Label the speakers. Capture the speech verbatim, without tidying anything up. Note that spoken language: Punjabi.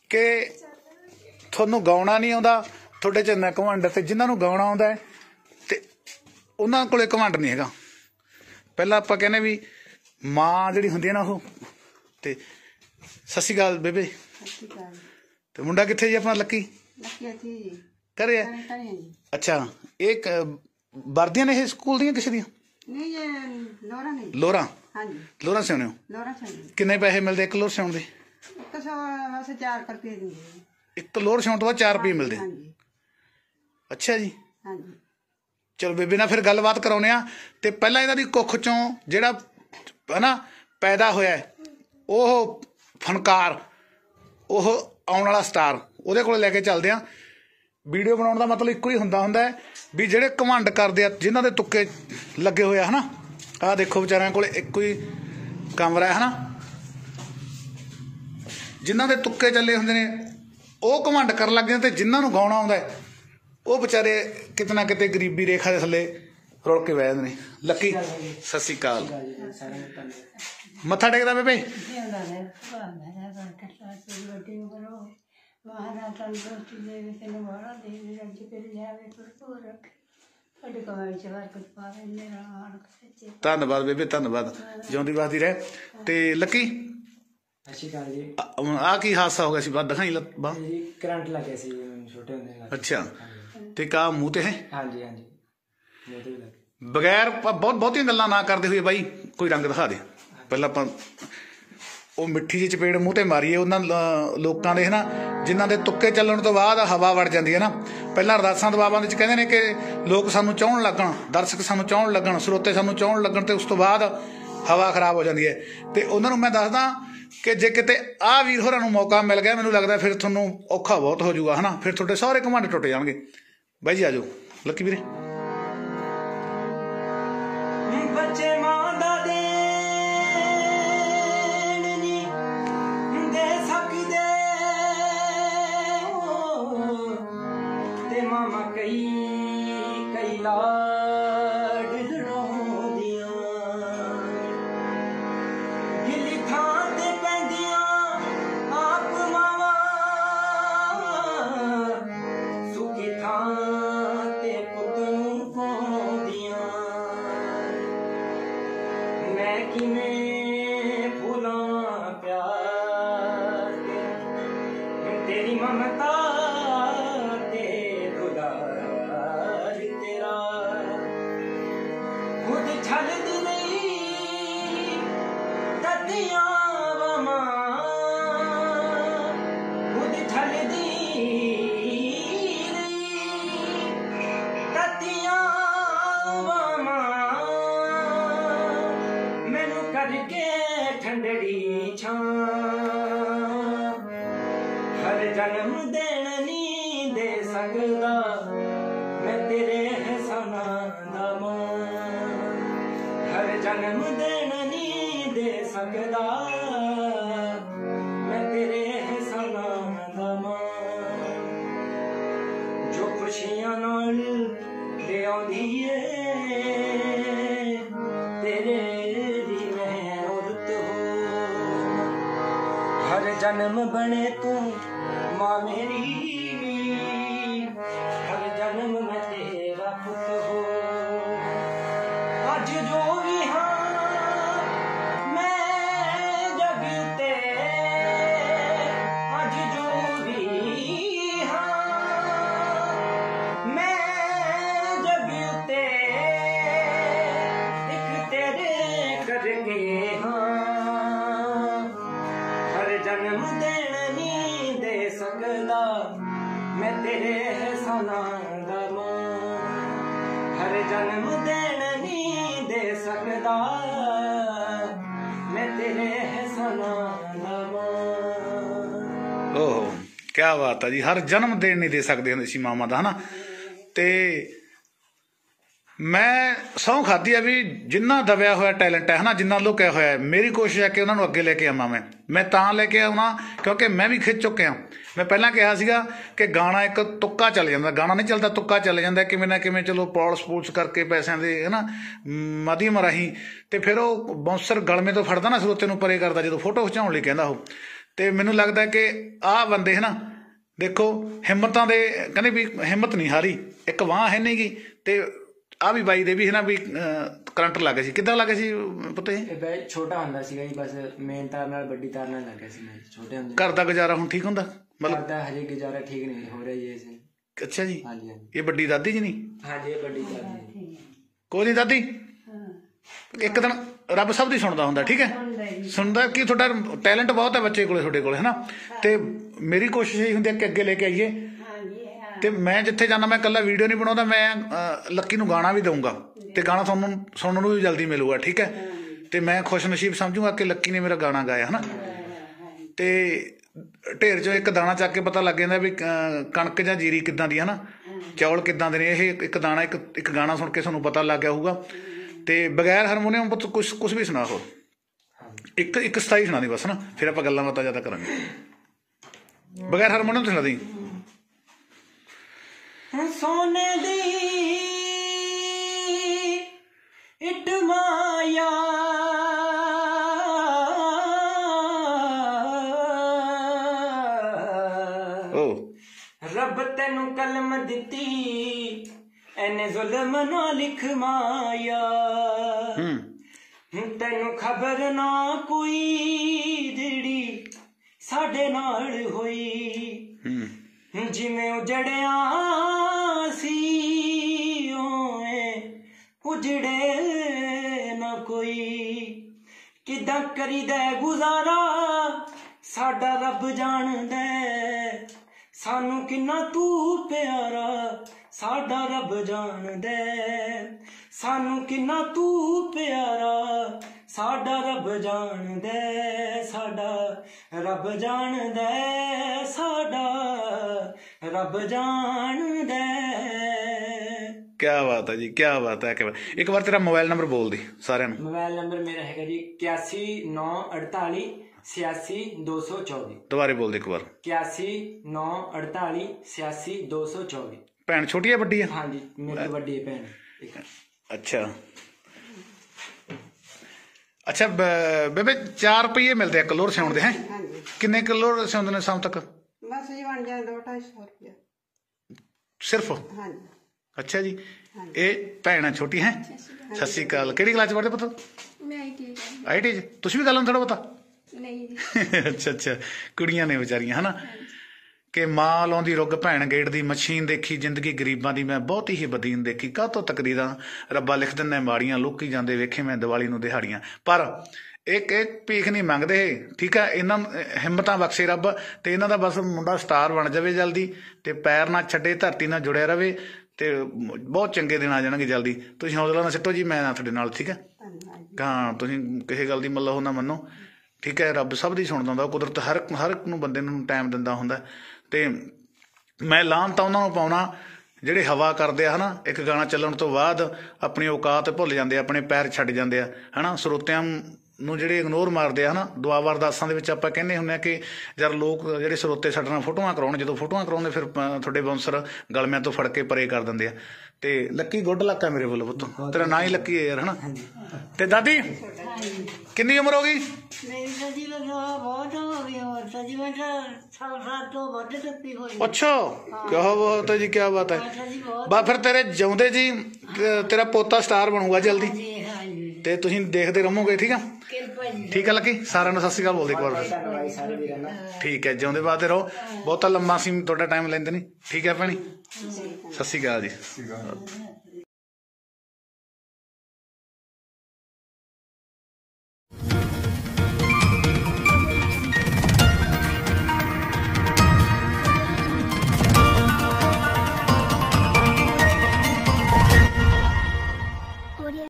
Speaker 1: कि ਤੁਹਾਨੂੰ ਗਾਉਣਾ ਨਹੀਂ ਆਉਂਦਾ, ਤੁਹਾਡੇ 'ਚ ਇੰਨਾ ਘਮੰਡ, ਤੇ ਜਿਨ੍ਹਾਂ ਨੂੰ ਗਾਉਣਾ ਆਉਂਦਾ ਤੇ ਉਹਨਾਂ ਕੋਲੇ ਘਮੰਡ ਨਹੀਂ ਹੈਗਾ। ਪਹਿਲਾਂ ਆਪਾਂ ਕਹਿੰਦੇ ਵੀ ਮਾਂ ਜਿਹੜੀ ਹੁੰਦੀ ਹੈ ਨਾ ਉਹ। ਤੇ ਸਤਿ ਸ਼੍ਰੀ ਅਕਾਲ ਬੇਬੇ। ਤੇ ਮੁੰਡਾ ਕਿੱਥੇ ਜੀ ਆਪਣਾ? ਲੱਕੀ ਘਰੇ ਹੈ? ਅੱਛਾ, ਇਹ ਵਰਦੀਆਂ ਨੇ ਇਹ ਸਕੂਲ ਦੀਆਂ ਕਿਸੇ ਦੀਆਂ? ਲੋਰਾਂ ਲੋਰਾਂ ਸਿਉਣੇ ਹੋ? ਕਿੰਨੇ ਪੈਸੇ ਮਿਲਦੇ ਇੱਕ ਲੋਰ ਸਿਉਣ ਦੇ? ਇੱਕ ਲੋਰ ਸਿਉਣ ਤੋਂ ਬਾਅਦ ਚਾਰ ਰੁਪਏ ਮਿਲਦੇ? ਅੱਛਾ ਜੀ। ਚਲੋ ਬੇਬੇ ਨਾਲ ਫਿਰ ਗੱਲਬਾਤ ਕਰਾਉਂਦੇ ਆ। ਤੇ ਪਹਿਲਾਂ ਇਹਨਾਂ ਦੀ ਕੁੱਖ ਚੋਂ ਜਿਹੜਾ ਹੈ ਨਾ ਪੈਦਾ ਹੋਇਆ ਉਹ ਫਨਕਾਰ, ਉਹ ਆਉਣ ਵਾਲਾ ਸਟਾਰ, ਉਹਦੇ ਕੋਲ ਲੈ ਕੇ ਚੱਲਦੇ ਆ। ਵੀਡੀਓ ਬਣਾਉਣ ਦਾ ਮਤਲਬ ਇੱਕੋ ਹੀ ਹੁੰਦਾ ਹੁੰਦਾ ਹੈ ਵੀ ਜਿਹੜੇ ਘਮੰਡ ਕਰਦੇ ਆ, ਜਿਨ੍ਹਾਂ ਦੇ ਤੁੱਕੇ ਲੱਗੇ ਹੋਏ ਆ ਹੈ ਨਾ। ਆਹ ਦੇਖੋ ਵਿਚਾਰਿਆਂ ਕੋਲ ਇੱਕੋ ਹੀ ਕਮਰਾ ਹੈ ਨਾ, ਜਿਨ੍ਹਾਂ ਦੇ ਤੁੱਕੇ ਚੱਲੇ ਹੁੰਦੇ ਨੇ ਉਹ ਘਮੰਡ ਕਰਨ ਲੱਗ ਜਾਂਦੇ। ਤੇ ਜਿਨ੍ਹਾਂ ਨੂੰ ਗਾਉਣਾ ਆਉਂਦਾ ਉਹ ਵਿਚਾਰੇ ਕਿਤੇ ਨਾ ਕਿਤੇ ਗਰੀਬੀ ਰੇਖਾ ਦੇ ਥੱਲੇ ਰੁਲ ਕੇ ਬਹਿ ਜਾਂਦੇ ਨੇ। ਲੱਕੀ ਸਤਿ ਸ਼੍ਰੀ ਅਕਾਲ। ਮੱਥਾ ਟੇਕਦਾ ਬੇਬੇ? ਧੰਨਵਾਦ ਬੇਬੇ, ਧੰਨਵਾਦ, ਜਿਉਂਦੀ ਵਸਦੀ ਰਹਿ। ਤੇ ਲੱਕੀ ਆਹ ਕੀ ਹਾਦਸਾ ਹੋ ਗਿਆ ਸੀ? ਦਿਖਾਈ ਬਾਂਹ?
Speaker 2: ਕਰੰਟ ਲੱਗਿਆ ਸੀ ਛੋਟੇ ਹੁੰਦੇ।
Speaker 1: ਅੱਛਾ, ਤੇ ਕਾ ਮੂੰਹ ਤੇ ਹੈ?
Speaker 2: ਹਾਂਜੀ ਹਾਂਜੀ,
Speaker 1: ਬਗੈਰ ਬਹੁਤ ਬਹੁਤੀਆਂ ਗੱਲਾਂ ਨਾ ਕਰਦੇ ਹੋਏ ਬਾਈ ਕੋਈ ਰੰਗ ਦਿਖਾ ਦੇ। ਪਹਿਲਾਂ ਆਪਾਂ ਉਹ ਮਿੱਠੀ ਜਿਹੀ ਚਪੇੜ ਮੂੰਹ ਤੇ ਮਾਰੀਏ ਉਹਨਾਂ ਲੋਕਾਂ ਦੇ ਹੈ ਨਾ ਜਿਨ੍ਹਾਂ ਦੇ ਤੁੱਕੇ ਚੱਲਣ ਤੋਂ ਬਾਅਦ ਹਵਾ ਵੜ ਜਾਂਦੀ ਹੈ ਨਾ। ਪਹਿਲਾਂ ਅਰਦਾਸਾਂ ਦੁਆਵਾਂ ਵਿੱਚ ਕਹਿੰਦੇ ਨੇ ਕਿ ਲੋਕ ਸਾਨੂੰ ਚਾਹੁਣ ਲੱਗਣ, ਦਰਸ਼ਕ ਸਾਨੂੰ ਚਾਹੁਣ ਲੱਗਣ, ਸਰੋਤੇ ਸਾਨੂੰ ਚਾਹੁਣ ਲੱਗਣ, ਤੇ ਉਸ ਤੋਂ ਬਾਅਦ ਹਵਾ ਖਰਾਬ ਹੋ ਜਾਂਦੀ ਹੈ। ਤੇ ਉਹਨਾਂ ਨੂੰ ਮੈਂ ਦੱਸਦਾ ਕਿ ਜੇ ਕਿਤੇ ਆਹ ਵੀਰ ਹੋਰਾਂ ਨੂੰ ਮੌਕਾ ਮਿਲ ਗਿਆ, ਮੈਨੂੰ ਲੱਗਦਾ ਫਿਰ ਤੁਹਾਨੂੰ ਔਖਾ ਬਹੁਤ ਹੋ ਜਾਊਗਾ ਹੈ ਨਾ। ਫਿਰ ਤੁਹਾਡੇ ਸਾਰੇ ਘਮੰਡ ਟੁੱਟ ਜਾਣਗੇ। ਬਾਈ ਜੀ ਆ ਜਾਓ। ਲੱਕੀ ਵੀਰੇ
Speaker 2: ਬੱਚੇ ਮਾਂ ਦਾ ਦੇਣ ਨੀ ਦੇ ਸਕਦੇ ਤੇ ਮਾਮਾ ਕਈ ਕਈ ਲਾਡ ਲੜਾਉਂਦੀਆਂ, ਗਿੱਲੀ ਥਾਂ ਤੇ ਪੈਂਦੀਆਂ ਆਪ ਮਾਵਾਂ, ਸੁੱਕੀ ਥਾਂ ਤੇ ਪੁੱਤ ਨੂੰ ਪਾਉਂਦੀਆਂ। ਮੈਂ ਕਿਵੇਂ ਭੁੱਲਾਂ ਪਿਆਰ ਤੇਰੀ ਮਮਤਾ ਤੇ ਦੁਲਾਰ ਤੇਰਾ। ਖੁਦ ਛੱਡਦੀ ਨਹੀਂ ਤਦੀਆਂ ਮਾਂ, ਖੁਦ ਛੱਡਦੀ ਨਹੀਂ ਤਦੀਆਂ ਮਾਂ, ਮੈਨੂੰ ਕਰਕੇ ਠੰਡੜੀ ਛਾਂ। ਹਰ ਜਨਮ ਦੇਣ ਨਹੀਂ ਦੇ ਸਕਦਾ ਮੈਂ ਤੇਰੇ ਅਹਿਸਾਨਾਂ ਦਾ ਮਾਂ। ਹਰ ਜਨਮ ਦੇਣ ਨਹੀਂ ਦੇ ਸਕਦਾ ਮੈਂ ਤੇਰੇ ਅਹਿਸਾਨਾਂ ਦਾ ਮਾਂ। ਜੋ ਖੁਸ਼ੀਆਂ ਨਾਲ ਦੇ ਆਉਂਦੀ ਏ ਤੇਰੇ ਦੀ ਮੈਂ ਔਰਤ ਹੋ। ਹਰ ਜਨਮ ਬਣੇ ਤੂੰ ਮਾਂ ਮੇਰੀ, ਹਰ ਜਨਮ ਮੈਂ ਤੇਰਾ ਪੁੱਤ ਹੋ। ਅੱਜ ਜੋ ਵੀ ਹਾਂ ਮੈਂ ਜਗ ਉੱਤੇ, ਅੱਜ ਜੋ ਵੀ ਹਾਂ ਮੈਂ ਜਗ ਉੱਤੇ, ਇੱਕ ਤੇਰੇ ਕਰਕੇ ਹਾਂ। ਹਰ ਜਨਮ ਦੇਣ ਨਹੀਂ ਦੇ ਸਕਦਾ ਮੈਂ ਤੇਰੇ ਅਹਿਸਾਨਾਂ ਦਾ ਮਾਂ। ਹਰ ਜਨਮ ਦੇਣ ਨਹੀਂ ਦੇ ਸਕਦਾ ਮੈਂ ਤੇਰੇ ਅਹਿਸਾਨਾਂ ਦਾ ਮਾਂ।
Speaker 1: ਓਹੋ ਕਿਆ ਬਾਤ ਹੈ ਜੀ। ਹਰ ਜਨਮ ਦੇਣ ਨਹੀਂ ਦੇ ਸਕਦੇ ਹੁੰਦੇ ਸੀ ਮਾਵਾਂ ਦਾ ਹੈ ਨਾ। ਤੇ ਮੈਂ ਸਹੁੰ ਖਾਧੀ ਆ ਵੀ ਜਿੰਨਾ ਦਬਿਆ ਹੋਇਆ ਟੈਲੈਂਟ ਹੈ ਨਾ, ਜਿੰਨਾ ਲੁਕਿਆ ਹੋਇਆ, ਮੇਰੀ ਕੋਸ਼ਿਸ਼ ਹੈ ਕਿ ਉਹਨਾਂ ਨੂੰ ਅੱਗੇ ਲੈ ਕੇ ਆਵਾਂ। ਮੈਂ ਮੈਂ ਤਾਂ ਲੈ ਕੇ ਆਉਣਾ ਕਿਉਂਕਿ ਮੈਂ ਵੀ ਖਿੱਚ ਚੁੱਕਿਆ। ਮੈਂ ਪਹਿਲਾਂ ਕਿਹਾ ਸੀਗਾ ਕਿ ਗਾਣਾ ਇੱਕ ਤੁੱਕਾ ਚੱਲ ਜਾਂਦਾ, ਗਾਣਾ ਨਹੀਂ ਚੱਲਦਾ, ਤੁੱਕਾ ਚੱਲ ਜਾਂਦਾ ਕਿਵੇਂ ਨਾ ਕਿਵੇਂ। ਚਲੋ ਪੌਲਸ ਪੂਲਸ ਕਰਕੇ ਪੈਸਿਆਂ ਦੇ ਹੈ ਨਾ ਮਾਧਿਅਮ ਰਾਹੀਂ, ਤੇ ਫਿਰ ਉਹ ਬਾਉਂਸਰ ਗਲਮੇ ਤੋਂ ਫੜਦਾ ਨਾ ਸਰੋਤੇ ਨੂੰ ਪਰੇ ਕਰਦਾ ਜਦੋਂ ਫੋਟੋ ਖਿਚਾਉਣ ਲਈ ਕਹਿੰਦਾ ਉਹ। ਤੇ ਮੈਨੂੰ ਲੱਗਦਾ ਕਿ ਆਹ ਬੰਦੇ ਹੈ ਨਾ ਦੇਖੋ ਹਿੰਮਤਾਂ ਦੇ ਕਹਿੰਦੇ ਵੀ ਹਿੰਮਤ ਨਹੀਂ ਹਾਰੀ, ਇੱਕ ਬਾਂਹ ਹੈ ਨਹੀਂ ਗੀ। ਤੇ ਆ ਵੀ ਬਾਈ ਦੇ ਵੀ ਹੈ ਨਾ ਵੀ ਕਰੰਟ ਲੱਗ ਗਿਆ ਸੀ। ਕਿੱਦਾਂ ਲੱਗ ਗਿਆ ਸੀ ਪੁੱਤ? ਇਹ
Speaker 2: ਛੋਟਾ ਹੁੰਦਾ ਸੀਗਾ ਜੀ, ਬਸ ਮੇਨ ਤਾਰ ਨਾਲ ਵੱਡੀ ਤਾਰ ਨਾਲ ਲੱਗ ਗਿਆ ਸੀ ਛੋਟੇ ਹੁੰਦੇ।
Speaker 1: ਘਰ ਦਾ ਗੁਜ਼ਾਰਾ ਹੁਣ ਠੀਕ ਹੁੰਦਾ?
Speaker 2: ਮਤਲਬ ਦਾ ਹਜੇ ਗੁਜ਼ਾਰਾ ਠੀਕ ਨਹੀਂ ਹੋ ਰਿਹਾ ਜੀ ਇਸੇ।
Speaker 1: ਅੱਛਾ ਜੀ।
Speaker 2: ਹਾਂਜੀ ਹਾਂਜੀ।
Speaker 1: ਇਹ ਵੱਡੀ ਦਾਦੀ ਜੀ ਨਹੀਂ?
Speaker 2: ਹਾਂਜੀ ਇਹ ਵੱਡੀ ਦਾਦੀ।
Speaker 1: ਕੋਈ ਨਹੀਂ ਦਾਦੀ, ਇੱਕ ਦਿਨ ਰੱਬ ਸਭ ਦੀ ਸੁਣਦਾ ਹੁੰਦਾ, ਠੀਕ ਹੈ, ਸੁਣਦਾ ਕਿ ਤੁਹਾਡਾ ਟੈਲੈਂਟ ਬਹੁਤ ਹੈ ਬੱਚੇ ਕੋਲੇ, ਤੁਹਾਡੇ ਕੋਲੇ ਹੈ ਨਾ। ਤੇ ਮੇਰੀ ਕੋਸ਼ਿਸ਼ ਇਹ ਹੁੰਦੀ ਹੈ ਕਿ ਅੱਗੇ ਲੈ ਕੇ ਆਈਏ। ਤੇ ਮੈਂ ਜਿੱਥੇ ਜਾਣਾ ਮੈਂ ਇਕੱਲਾ ਵੀਡੀਓ ਨਹੀਂ ਬਣਾਉਂਦਾ, ਮੈਂ ਲੱਕੀ ਨੂੰ ਗਾਣਾ ਵੀ ਦਊਂਗਾ ਤੇ ਗਾਣਾ ਤੁਹਾਨੂੰ ਸੁਣਨ ਨੂੰ ਵੀ ਜਲਦੀ ਮਿਲੂਗਾ, ਠੀਕ ਹੈ। ਤੇ ਮੈਂ ਖੁਸ਼ ਨਸੀਬ ਸਮਝੂਗਾ ਕਿ ਲੱਕੀ ਨੇ ਮੇਰਾ ਗਾਣਾ ਗਾਇਆ ਹੈ ਨਾ। ਤੇ ਢੇਰ 'ਚੋਂ ਇੱਕ ਦਾਣਾ ਚੱਕ ਕੇ ਪਤਾ ਲੱਗ ਜਾਂਦਾ ਵੀ ਕਣਕ ਜਾਂ ਜੀਰੀ ਕਿੱਦਾਂ ਦੀ ਹੈ ਨਾ, ਚੌਲ ਕਿੱਦਾਂ ਦੇ ਨੇ। ਇਹ ਇੱਕ ਦਾਣਾ ਇੱਕ ਇੱਕ ਗਾਣਾ ਸੁਣ ਕੇ ਤੁਹਾਨੂੰ ਪਤਾ ਲੱਗ ਗਿਆ ਹੋਊਗਾ। ਤੇ ਬਗੈਰ ਹਾਰਮੋਨੀਅਮ ਕੁਛ ਕੁਛ ਵੀ ਸੁਣਾ ਹੋ, ਇੱਕ ਇੱਕ ਸਥਾਈ ਸੁਣਾ ਦੀ ਬਸ ਨਾ, ਫਿਰ ਆਪਾਂ ਗੱਲਾਂ ਬਾਤਾਂ ਜ਼ਿਆਦਾ ਕਰਾਂਗੇ। ਬਗੈਰ ਹਾਰਮੋਨੀਅਮ ਸੁਣਾ ਦੀ।
Speaker 2: ਸੋਨੇ ਦੀ ਇੱਟ ਮਾਇਆ ਰੱਬ ਤੈਨੂੰ ਕਲਮ ਦਿੱਤੀ, ਐਨੇ ਜ਼ੁਲਮ ਨਾ ਲਿਖ ਮਾਇਆ। ਤੈਨੂੰ ਖਬਰ ਨਾ ਕੋਈ ਜਿਹੜੀ ਸਾਡੇ ਨਾਲ ਹੋਈ, ਜਿਵੇਂ ਉਜੜਿਆ ਸੀ ਓਏ ਉਜੜੇ ਨਾ ਕੋਈ। ਕਿੱਦਾਂ ਕਰੀਦਾ ਗੁਜ਼ਾਰਾ ਸਾਡਾ ਰੱਬ ਜਾਣਦਾ, ਸਾਨੂੰ ਕਿੰਨਾ ਤੂੰ ਪਿਆਰਾ ਸਾਡਾ ਰੱਬ ਜਾਣਦਾ, ਸਾਨੂੰ ਕਿੰਨਾ ਤੂੰ ਪਿਆਰਾ ਸਾਡਾ ਰੱਬ ਜਾਣਦਾ, ਸਾਡਾ ਰੱਬ ਜਾਣਦਾ, ਸਾਡਾ ਰੱਬ ਜਾਣਦਾ।
Speaker 1: ਕਿਆ ਬਾਤ ਹੈ ਜੀ, ਕਿਆ ਬਾਤ ਹੈ। ਇੱਕ ਵਾਰ ਤੇਰਾ ਮੋਬਾਈਲ ਨੰਬਰ ਬੋਲ ਦੀ ਸਾਰਿਆਂ ਨੂੰ।
Speaker 2: ਮੋਬਾਈਲ ਨੰਬਰ ਮੇਰਾ ਹੈਗਾ ਜੀ ਇਕਿਆਸੀ ਨੌ ਅੜਤਾਲੀ छियासी दो सौ चौबीस।
Speaker 1: ਦੁਬਾਰੇ ਬੋਲ ਦੇ ਇੱਕ ਵਾਰ।
Speaker 2: इक्यासी नौ अड़ताली छियासी दो सौ चौबीस।
Speaker 1: ਭੈਣ ਛੋਟੀ ਹੈ ਵੱਡੀ ਹੈ?
Speaker 2: हाँ जी मेरी तो ਵੱਡੀ है ਭੈਣ।
Speaker 1: ਅੱਛਾ ਅੱਛਾ ਬੇਬੇ ਚਾਰ ਰੁਪਏ ਮਿਲਦੇ ਆ ਕਿਲੋ ਸਿਉਣ ਦੇ? ਹੈ ਕਿੰਨੇ ਕਿਲੋ ਸਿਉਂਦੇ ਨੇ ਸ਼ਾਮ ਤੱਕ?
Speaker 3: ਬਸ ਜੀ ਬਣ ਜਾਂਦਾ ਦੋ ਢਾਈ ਸੌ ਰੁਪਇਆ
Speaker 1: ਸਿਰਫ?
Speaker 3: ਹਾਂਜੀ।
Speaker 1: ਅੱਛਾ ਜੀ। ਇਹ ਭੈਣ ਛੋਟੀ ਹੈ? ਸਤਿ ਸ਼੍ਰੀ ਅਕਾਲ। ਕਿਹੜੀ ਕਲਾਸ ਚ ਪੜ੍ਹਦੇ ਪੁੱਤ?
Speaker 3: ਮੈਂ ਆਈਟੀ
Speaker 1: ਆਈਟੀ ਚ। ਤੁਸੀਂ ਵੀ ਗੱਲ ਨੂੰ ਥੋੜਾ ਪਤਾ?
Speaker 3: ਨਹੀਂ ਜੀ।
Speaker 1: ਅੱਛਾ ਅੱਛਾ। ਕੁੜੀਆਂ ਨੇ ਵਿਚਾਰੀਆਂ ਹੈ ਨਾ ਕਿ ਮਾਂ ਲਾਉਂਦੀ ਰੁੱਗ ਭੈਣ ਗੇੜਦੀ ਮਸ਼ੀਨ ਦੇਖੀ ਜ਼ਿੰਦਗੀ ਗਰੀਬਾਂ ਦੀ ਮੈਂ ਬਹੁਤੀ ਹੀ ਬਦੀਨ ਦੇਖੀ ਕਾਹਤੋਂ ਤਕਰੀਰਾਂ ਰੱਬਾ ਲਿਖ ਦਿੰਦਾ ਮਾੜੀਆਂ ਲੋਕੀ ਜਾਂਦੇ ਵੇਖੇ ਮੈਂ ਦੀਵਾਲੀ ਨੂੰ ਦਿਹਾੜੀਆਂ। ਪਰ ਇੱਕ ਇੱਕ ਭੀਖ ਨਹੀਂ ਮੰਗਦੇ, ਠੀਕ ਹੈ। ਇਹਨਾਂ ਹਿੰਮਤਾਂ ਬਖਸ਼ੇ ਰੱਬ ਤੇ ਇਹਨਾਂ ਦਾ ਬਸ ਮੁੰਡਾ ਸਟਾਰ ਬਣ ਜਾਵੇ ਜਲਦੀ ਤੇ ਪੈਰ ਨਾ ਛੱਡੇ ਧਰਤੀ ਨਾਲ ਜੁੜਿਆ ਰਵੇ ਤੇ ਬਹੁਤ ਚੰਗੇ ਦਿਨ ਆ ਜਾਣਗੇ ਜਲਦੀ। ਤੁਸੀਂ ਹੌਸਲਾ ਨਾ ਸਿੱਟੋ ਜੀ, ਮੈਂ ਤੁਹਾਡੇ ਨਾਲ, ਠੀਕ ਹੈ। ਹਾਂ ਤੁਸੀਂ ਕਿਸੇ ਗੱਲ ਦੀ ਮੱਲੋ ਹੋ ਨਾ ਮੰਨੋ, ਠੀਕ ਹੈ। ਰੱਬ ਸਭ ਦੀ ਸੁਣਦਾ ਹੁੰਦਾ, ਕੁਦਰਤ ਹਰ ਹਰ ਇੱਕ ਨੂੰ ਬੰਦੇ ਨੂੰ ਟਾਈਮ ਦਿੰਦਾ ਹੁੰਦਾ। ਤੇ ਮੈਂ ਲਾਹਨਤ ਤਾਂ ਉਹਨਾਂ ਨੂੰ ਪਾਉਣਾ ਜਿਹੜੇ ਹਵਾ ਕਰਦੇ ਆ ਹੈ ਨਾ, ਇੱਕ ਗਾਣਾ ਚੱਲਣ ਤੋਂ ਬਾਅਦ ਆਪਣੀ ਔਕਾਤ ਭੁੱਲ ਜਾਂਦੇ ਆ, ਆਪਣੇ ਪੈਰ ਛੱਡ ਜਾਂਦੇ ਆ ਹੈ ਨਾ। ਸਰੋਤਿਆਂ ਨੂੰ ਜਿਹੜੇ ਇਗਨੋਰ ਮਾਰਦੇ ਆ ਹੈ ਨਾ। ਦੁਆਵਾਂ ਅਰਦਾਸਾਂ ਦੇ ਵਿੱਚ ਆਪਾਂ ਕਹਿੰਦੇ ਹੁੰਦੇ ਹਾਂ ਕਿ ਜਦ ਲੋਕ ਜਿਹੜੇ ਸਰੋਤੇ ਸਾਡੇ ਨਾਲ ਫੋਟੋਆਂ ਕਰਾਉਣ, ਜਦੋਂ ਫੋਟੋਆਂ ਕਰਾਉਂਦੇ ਫਿਰ ਤੁਹਾਡੇ ਬਾਉਂਸਰ ਗਲਮਿਆਂ ਤੋਂ ਫੜ ਕੇ ਪਰੇ ਕਰ ਦਿੰਦੇ ਆ। ਤੇ ਲੱਕੀ ਗੁੱਡ ਲੱਕ ਹੈ ਮੇਰੇ ਵੱਲੋਂ ਪੁੱਤ, ਤੇਰਾ ਨਾਂ ਹੀ ਲੱਕੀ ਹੈ ਯਾਰ ਹੈ ਨਾ। ਤੇ ਦਾਦੀ ਕਿੰਨੀ ਉਮਰ ਹੋ ਗਈ?
Speaker 3: ਮੇਰੀ ਤਾਂ ਜੀ ਬਹੁਤ ਹੋ ਗਈ ਉਮਰ ਤਾਂ ਜੀ, ਮੈਂ ਤਾਂ ਸਾਲ ਸਾਲ ਤੋਂ ਵੱਧ ਤੱਕੀ ਹੋਈ।
Speaker 1: ਅੱਛਾ ਕਿਆ ਬਾਤ ਹੈ ਜੀ, ਕਿਆ ਬਾਤ ਹੈ। ਬਸ ਫਿਰ ਤੇਰੇ ਜਿਉਂਦੇ ਜੀ ਤੇਰਾ ਪੋਤਾ ਸਟਾਰ ਬਣੂਗਾ ਜਲਦੀ ਤੇ ਤੁਸੀਂ ਦੇਖਦੇ ਰਹੋਗੇ, ਠੀਕ ਆ। ਠੀਕ ਹੈ ਲੱਕੀ, ਸਾਰਿਆਂ ਨੂੰ ਸਤਿ ਸ਼੍ਰੀ ਅਕਾਲ ਬੋਲਦੇ ਇੱਕ ਵਾਰ। ਠੀਕ ਹੈ, ਜਿਉਂਦੇ ਬਾਅਦ ਰਹੋ। ਬਹੁਤਾ ਲੰਮਾ ਸੀ ਤੁਹਾਡਾ ਟਾਈਮ ਲੈਂਦੇ ਨਹੀਂ, ਠੀਕ ਹੈ ਭੈਣੀ। ਸਤਿ ਸ਼੍ਰੀ ਅਕਾਲ ਜੀ।